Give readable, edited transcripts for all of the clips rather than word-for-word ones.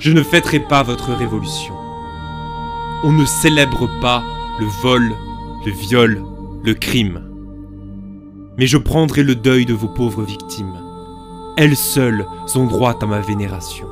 Je ne fêterai pas votre révolution. On ne célèbre pas le vol, le viol, le crime. Mais je prendrai le deuil de vos pauvres victimes. Elles seules ont droit à ma vénération.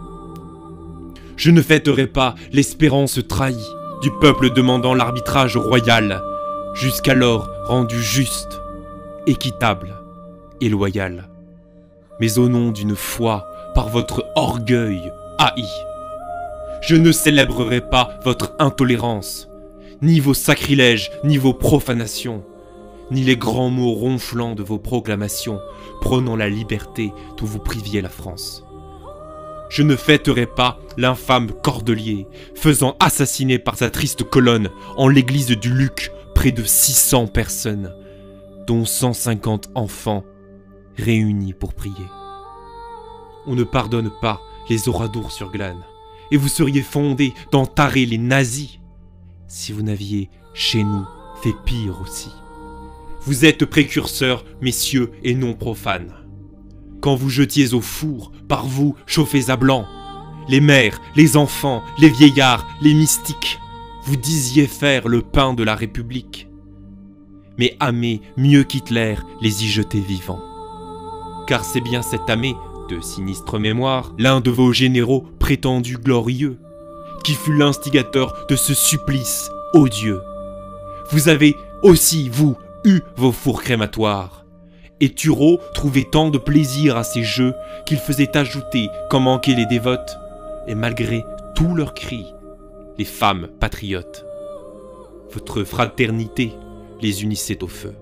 Je ne fêterai pas l'espérance trahie du peuple demandant l'arbitrage royal, jusqu'alors rendu juste, équitable et loyal. Mais au nom d'une foi par votre orgueil haï. Je ne célébrerai pas votre intolérance, ni vos sacrilèges, ni vos profanations, ni les grands mots ronflants de vos proclamations, prônant la liberté dont vous priviez la France. Je ne fêterai pas l'infâme Cordelier, faisant assassiner par sa triste colonne, en l'église du Luc, près de 600 personnes, dont 150 enfants réunis pour prier. On ne pardonne pas les Oradours-sur-Glane, et vous seriez fondés d'entarer les nazis, si vous n'aviez, chez nous, fait pire aussi. Vous êtes précurseurs, messieurs, et non profanes. Quand vous jetiez au four, par vous, chauffés à blanc, les mères, les enfants, les vieillards, les mystiques, vous disiez faire le pain de la République. Mais Amé, mieux qu'Hitler, les y jetait vivants. Car c'est bien cet Amé, de sinistre mémoire, l'un de vos généraux prétendus glorieux, qui fut l'instigateur de ce supplice odieux. Vous avez aussi, vous, eu vos fours crématoires. Et Turreau trouvait tant de plaisir à ces jeux qu'il faisait ajouter, quand manquaient les dévotes, et malgré tous leurs cris, les femmes patriotes. Votre fraternité les unissait au feu.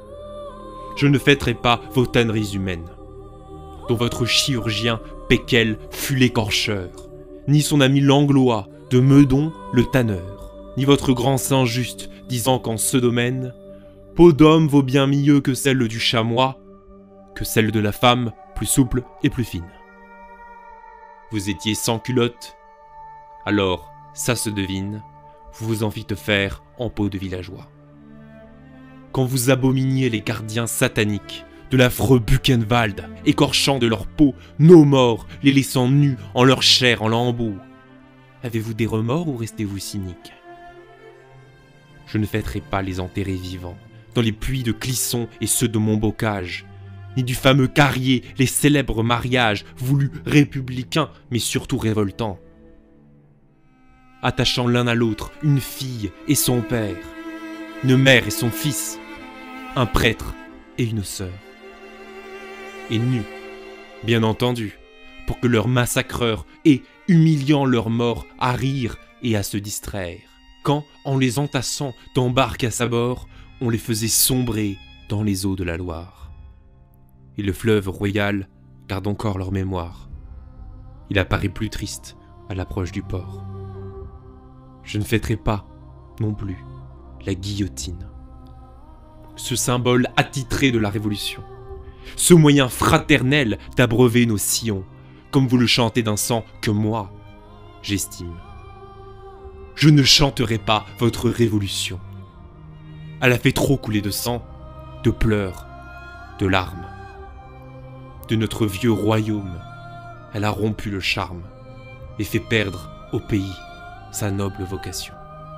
Je ne fêterai pas vos tanneries humaines, dont votre chirurgien Péquel fut l'écorcheur, ni son ami Langlois de Meudon le tanneur, ni votre grand saint Juste disant qu'en ce domaine, peau d'homme vaut bien mieux que celle du chamois, que celle de la femme plus souple et plus fine. Vous étiez sans culotte, alors, ça se devine, vous vous en fîtes faire en peau de villageois. Quand vous abominiez les gardiens sataniques de l'affreux Buchenwald, écorchant de leur peau nos morts, les laissant nus en leur chair en lambeaux, avez-vous des remords ou restez-vous cyniques? Je ne fêterai pas les enterrés vivants, dans les puits de Clisson et ceux de Montbocage, ni du fameux Carrier les célèbres mariages voulus républicains mais surtout révoltants. Attachant l'un à l'autre une fille et son père, une mère et son fils, un prêtre et une sœur. Et nus, bien entendu, pour que leurs massacreurs aient, humiliant leurs morts, à rire et à se distraire, quand, en les entassant dans barque à sa bord, on les faisait sombrer dans les eaux de la Loire. Et le fleuve royal garde encore leur mémoire. Il apparaît plus triste à l'approche du port. Je ne fêterai pas, non plus, la guillotine. Ce symbole attitré de la Révolution. Ce moyen fraternel d'abreuver nos sillons, comme vous le chantez d'un sang que moi, j'estime. Je ne chanterai pas votre Révolution. Elle a fait trop couler de sang, de pleurs, de larmes. De notre vieux royaume, elle a rompu le charme et fait perdre au pays sa noble vocation.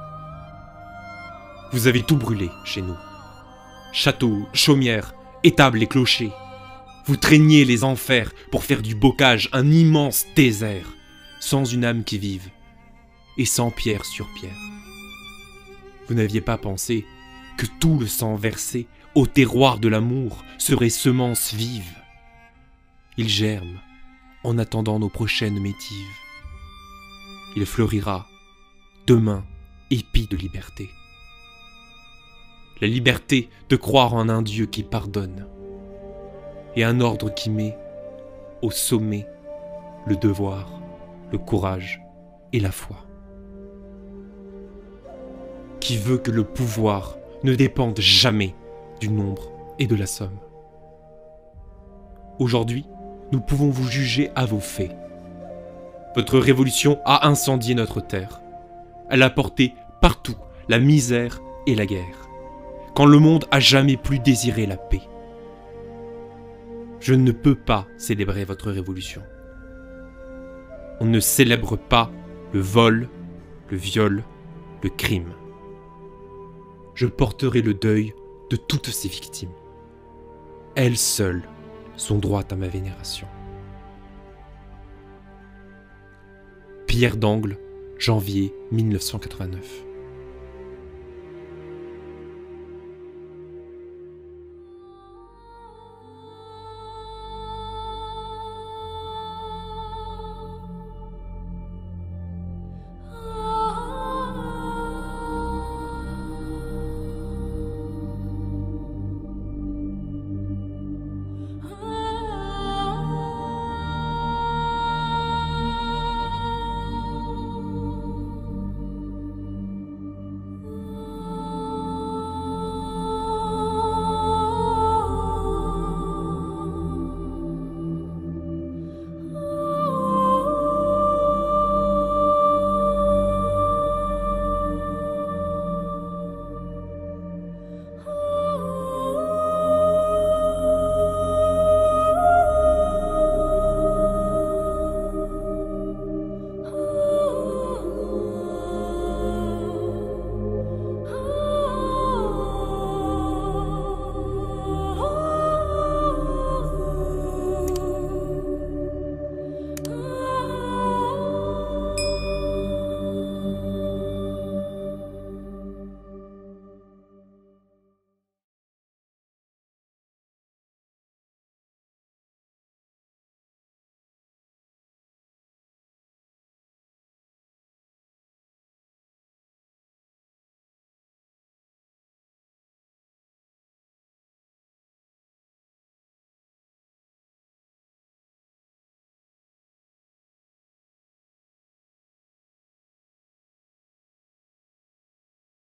Vous avez tout brûlé chez nous. Châteaux, chaumières, étables et clochers. Vous traîniez les enfers pour faire du bocage un immense désert, sans une âme qui vive, et sans pierre sur pierre. Vous n'aviez pas pensé que tout le sang versé au terroir de l'amour serait semence vive. Il germe en attendant nos prochaines métives. Il fleurira demain épi de liberté. La liberté de croire en un Dieu qui pardonne et un ordre qui met au sommet le devoir, le courage et la foi. Qui veut que le pouvoir ne dépende jamais du nombre et de la somme. Aujourd'hui, nous pouvons vous juger à vos faits. Votre révolution a incendié notre terre. Elle a porté partout la misère et la guerre, quand le monde a jamais plus désiré la paix. Je ne peux pas célébrer votre révolution. On ne célèbre pas le vol, le viol, le crime. Je porterai le deuil de toutes ces victimes. Elles seules sont droites à ma vénération. Pierre d'Angle, janvier 1989.